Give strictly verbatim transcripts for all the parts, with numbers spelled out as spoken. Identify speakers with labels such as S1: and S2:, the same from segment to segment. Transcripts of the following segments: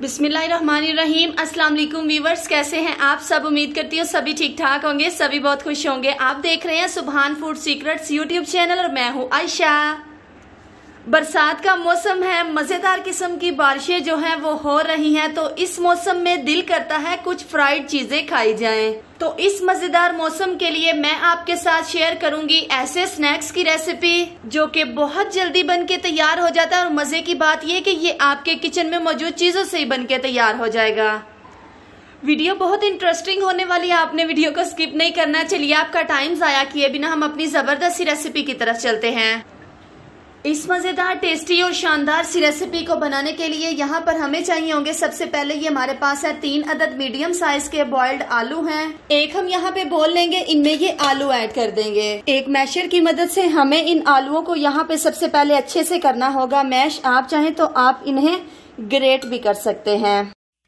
S1: बिस्मिल्लाहिर्रहमानिर्रहीम। अस्सलाम वालेकुम व्यूवर्स, कैसे हैं आप सब। उम्मीद करती हूँ सभी ठीक ठाक होंगे, सभी बहुत खुश होंगे। आप देख रहे हैं सुभान फूड सीक्रेट्स यूट्यूब चैनल और मैं हूँ आयशा। बरसात का मौसम है, मजेदार किस्म की बारिशें जो हैं वो हो रही हैं, तो इस मौसम में दिल करता है कुछ फ्राइड चीजें खाई जाएं। तो इस मजेदार मौसम के लिए मैं आपके साथ शेयर करूंगी ऐसे स्नैक्स की रेसिपी जो कि बहुत जल्दी बन के तैयार हो जाता है। और मजे की बात यह कि ये आपके किचन में मौजूद चीजों से ही बन के तैयार हो जाएगा। वीडियो बहुत इंटरेस्टिंग होने वाली है, आपने वीडियो को स्किप नहीं करना। चलिए आपका टाइम जाया किए बिना हम अपनी जबरदस्त सी रेसिपी की तरफ चलते हैं। इस मजेदार, टेस्टी और शानदार सी रेसिपी को बनाने के लिए यहाँ पर हमें चाहिए होंगे सबसे पहले ये हमारे पास है तीन अदद मीडियम साइज के बॉइल्ड आलू हैं। एक हम यहाँ पे बोल लेंगे, इनमें ये आलू ऐड कर देंगे। एक मैशर की मदद से हमें इन आलूओं को यहाँ पे सबसे पहले अच्छे से करना होगा मैश। आप चाहें तो आप इन्हें ग्रेट भी कर सकते हैं।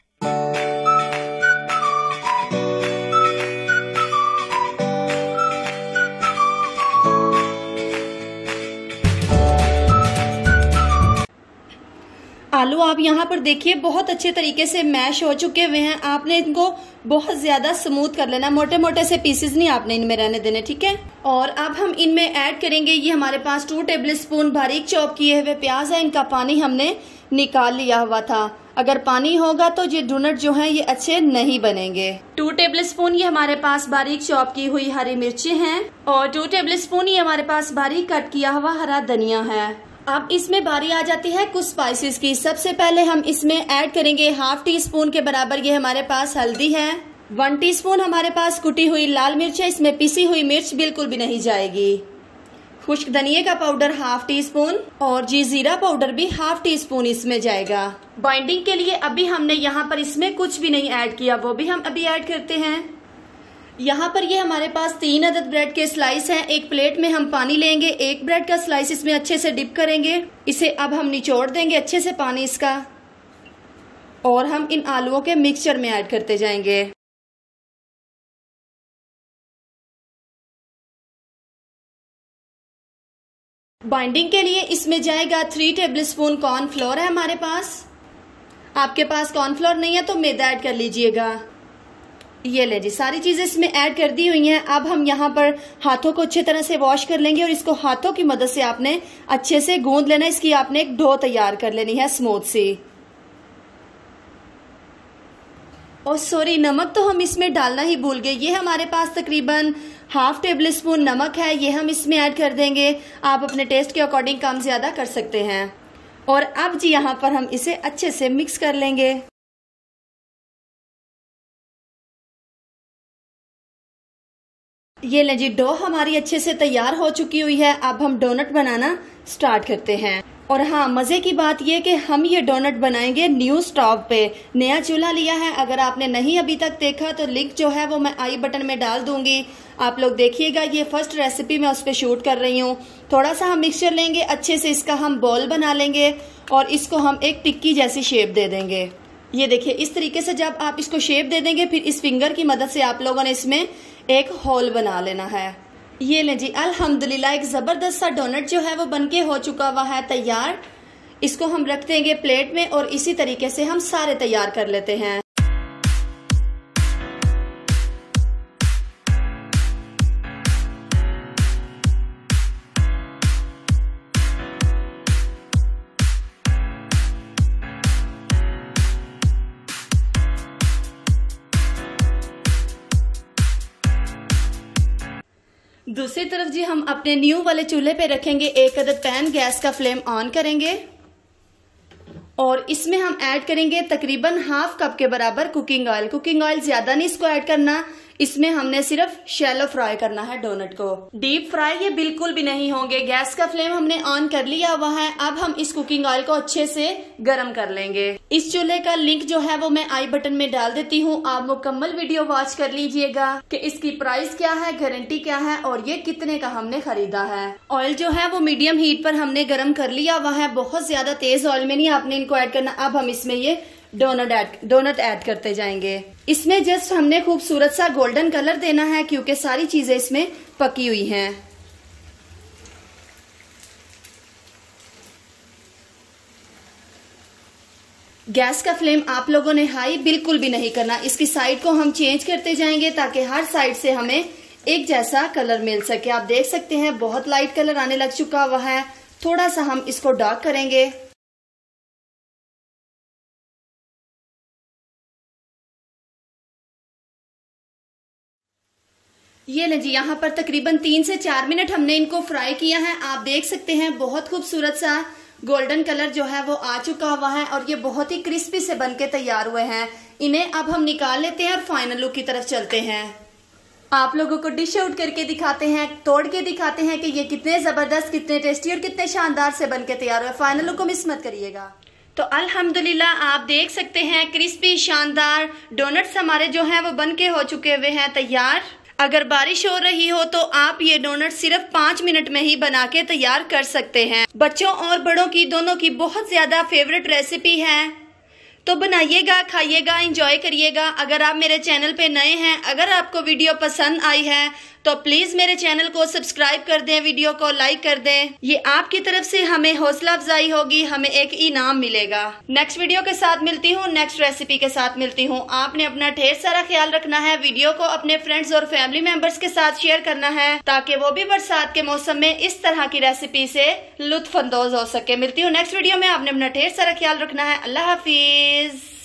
S1: आलू आप यहाँ पर देखिए बहुत अच्छे तरीके से मैश हो चुके हुए हैं। आपने इनको बहुत ज्यादा स्मूथ कर लेना, मोटे मोटे से पीसेस नहीं आपने इनमें रहने देने, ठीक है। और अब हम इनमें ऐड करेंगे, ये हमारे पास टू टेबल स्पून बारीक चॉप किए हुए प्याज है। इनका पानी हमने निकाल लिया हुआ था। अगर पानी होगा तो ये डोनट जो है ये अच्छे नहीं बनेंगे। टू टेबल स्पून ये हमारे पास बारीक चॉप की हुई हरी मिर्ची हैं और टू टेबल स्पून ये हमारे पास बारीक कट किया हुआ हरा धनिया है। अब इसमें बारी आ जाती है कुछ स्पाइसेस की। सबसे पहले हम इसमें ऐड करेंगे हाफ टी स्पून के बराबर ये हमारे पास हल्दी है। वन टीस्पून हमारे पास कुटी हुई लाल मिर्च है, इसमें पिसी हुई मिर्च बिल्कुल भी नहीं जाएगी। खुश्क धनिया का पाउडर हाफ टी स्पून और जी जीरा पाउडर भी हाफ टी स्पून इसमें जाएगा। बाइंडिंग के लिए अभी हमने यहाँ पर इसमें कुछ भी नहीं ऐड किया, वो भी हम अभी ऐड करते हैं। यहाँ पर ये हमारे पास तीन अदद ब्रेड के स्लाइस हैं। एक प्लेट में हम पानी लेंगे, एक ब्रेड का स्लाइस इसमें अच्छे से डिप करेंगे। इसे अब हम निचोड़ देंगे अच्छे से पानी इसका, और हम इन आलूओं के मिक्सचर में ऐड करते जाएंगे। बाइंडिंग के लिए इसमें जाएगा थ्री टेबल स्पून कॉर्नफ्लोर है हमारे पास। आपके पास कॉर्नफ्लोर नहीं है तो मैदा ऐड कर लीजिएगा। ये ले जी, सारी चीजें इसमें ऐड कर दी हुई हैं। अब हम यहाँ पर हाथों को अच्छी तरह से वॉश कर लेंगे और इसको हाथों की मदद से आपने अच्छे से गूंद लेना। इसकी आपने एक डो तैयार कर लेनी है स्मूथ सी। और सॉरी, नमक तो हम इसमें डालना ही भूल गए। ये हमारे पास तकरीबन हाफ टेबल स्पून नमक है, ये हम इसमें ऐड कर देंगे। आप अपने टेस्ट के अकॉर्डिंग कम ज्यादा कर सकते हैं। और अब जी यहाँ पर हम इसे अच्छे से मिक्स कर लेंगे। ये ले जी, डो हमारी अच्छे से तैयार हो चुकी हुई है। अब हम डोनट बनाना स्टार्ट करते हैं। और हाँ, मजे की बात ये कि हम ये डोनट बनाएंगे न्यू स्टोव पे। नया चूल्हा लिया है। अगर आपने नहीं अभी तक देखा तो लिंक जो है वो मैं आई बटन में डाल दूंगी, आप लोग देखिएगा। ये फर्स्ट रेसिपी मैं उस पर शूट कर रही हूँ। थोड़ा सा हम मिक्सचर लेंगे, अच्छे से इसका हम बॉल बना लेंगे और इसको हम एक टिक्की जैसी शेप दे देंगे। ये देखिए, इस तरीके से जब आप इसको शेप दे देंगे, फिर इस फिंगर की मदद से आप लोगों ने इसमें एक होल बना लेना है। ये ले जी, अल्हम्दुलिल्लाह एक जबरदस्त सा डोनट जो है वो बनके हो चुका हुआ है तैयार। इसको हम रख देंगे प्लेट में और इसी तरीके से हम सारे तैयार कर लेते हैं। दूसरी तरफ जी हम अपने न्यू वाले चूल्हे पे रखेंगे एक अदद पैन। गैस का फ्लेम ऑन करेंगे और इसमें हम ऐड करेंगे तकरीबन हाफ कप के बराबर कुकिंग ऑयल। कुकिंग ऑयल ज्यादा नहीं इसको ऐड करना, इसमें हमने सिर्फ शैलो फ्राई करना है डोनट को। डीप फ्राई ये बिल्कुल भी नहीं होंगे। गैस का फ्लेम हमने ऑन कर लिया हुआ है। अब हम इस कुकिंग ऑयल को अच्छे से गर्म कर लेंगे। इस चूल्हे का लिंक जो है वो मैं आई बटन में डाल देती हूँ। आप मुकम्मल वीडियो वॉच कर लीजिएगा कि इसकी प्राइस क्या है, गारंटी क्या है और ये कितने का हमने खरीदा है। ऑयल जो है वो मीडियम हीट पर हमने गर्म कर लिया हुआ है। बहुत ज्यादा तेज ऑयल में नहीं आपने इनको ऐड करना। अब हम इसमें ये डोनट ऐड डोनट ऐड करते जाएंगे। इसमें जस्ट हमने खूबसूरत सा गोल्डन कलर देना है क्योंकि सारी चीजें इसमें पकी हुई हैं। गैस का फ्लेम आप लोगों ने हाई बिल्कुल भी नहीं करना। इसकी साइड को हम चेंज करते जाएंगे ताकि हर साइड से हमें एक जैसा कलर मिल सके। आप देख सकते हैं बहुत लाइट कलर आने लग चुका हुआ है। थोड़ा सा हम इसको डार्क करेंगे। ये ले जी, यहाँ पर तकरीबन तीन से चार मिनट हमने इनको फ्राई किया है। आप देख सकते हैं बहुत खूबसूरत सा गोल्डन कलर जो है वो आ चुका हुआ है और ये बहुत ही क्रिस्पी से बनके तैयार हुए हैं। इन्हें अब हम निकाल लेते हैं और फाइनल लुक की तरफ चलते हैं। आप लोगों को डिश आउट करके दिखाते हैं, तोड़ के दिखाते हैं कि ये कितने जबरदस्त, कितने टेस्टी और कितने शानदार से बनके तैयार हुए। फाइनल लुक को मिस मत करिएगा। तो अल्हम्दुलिल्लाह आप देख सकते हैं क्रिस्पी शानदार डोनट्स हमारे जो हैं वो बनके हो चुके हुए हैं तैयार। अगर बारिश हो रही हो तो आप ये डोनट सिर्फ पाँच मिनट में ही बना के तैयार कर सकते हैं। बच्चों और बड़ों की दोनों की बहुत ज्यादा फेवरेट रेसिपी है, तो बनाइएगा, खाइएगा, एंजॉय करिएगा। अगर आप मेरे चैनल पे नए हैं, अगर आपको वीडियो पसंद आई है तो प्लीज मेरे चैनल को सब्सक्राइब कर दें, वीडियो को लाइक कर दें। ये आपकी तरफ से हमें हौसला अफजाई होगी, हमें एक इनाम मिलेगा। नेक्स्ट वीडियो के साथ मिलती हूँ, नेक्स्ट रेसिपी के साथ मिलती हूँ। आपने अपना ढेर सारा ख्याल रखना है। वीडियो को अपने फ्रेंड्स और फैमिली मेंबर्स के साथ शेयर करना है ताकि वो भी बरसात के मौसम में इस तरह की रेसिपी से लुत्फ अंदोज हो सके। मिलती हूँ नेक्स्ट वीडियो में। आपने अपना ढेर सारा ख्याल रखना है। अल्लाह हाफिज।